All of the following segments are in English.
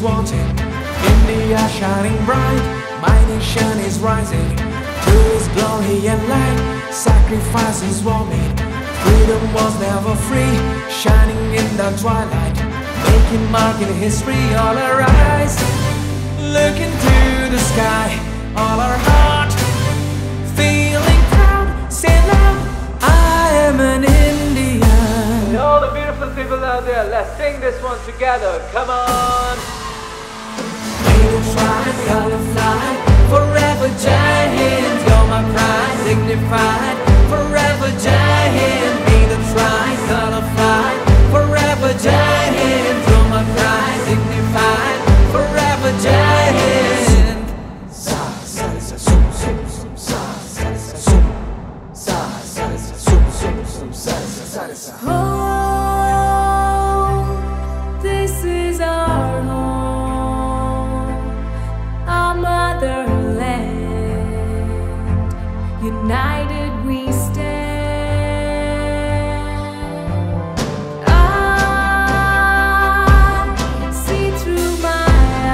wanting. India shining bright, my nation is rising. To His glory and light, sacrifices were made. Freedom was never free, shining in the twilight, making mark in history. All our eyes look into the sky, all our heart feeling proud. Say loud, I am an Indian. And all the beautiful people out there, let's sing this one together. Come on. Freedom fly, color fly, forever Jai Hind. You're my pride, dignified, forever Jai Hind. Be the tri-color fly, forever Jai Hind. You're my pride, dignified, forever Jai Hind. Sa sa sa sum sum sum sa sa sa sum sa sa sa sum sum sum sa sa sa sa. Oh, this is our home, our motherland. United we stand. I see through my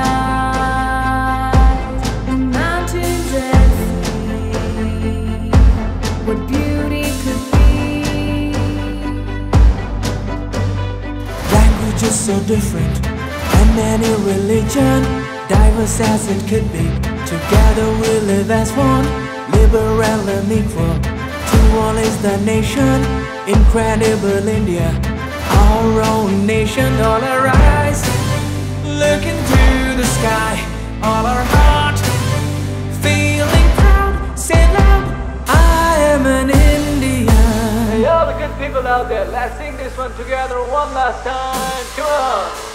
eyes the mountains and sea, what beauty could be. Language is so different, and any religion, diverse as it could be. Together we live as one, liberal and equal. To all is the nation, incredible India, our own nation. All our eyes look into the sky, all our heart feeling proud. Say loud, I am an Indian. Hey, all the good people out there, let's sing this one together one last time. Come on.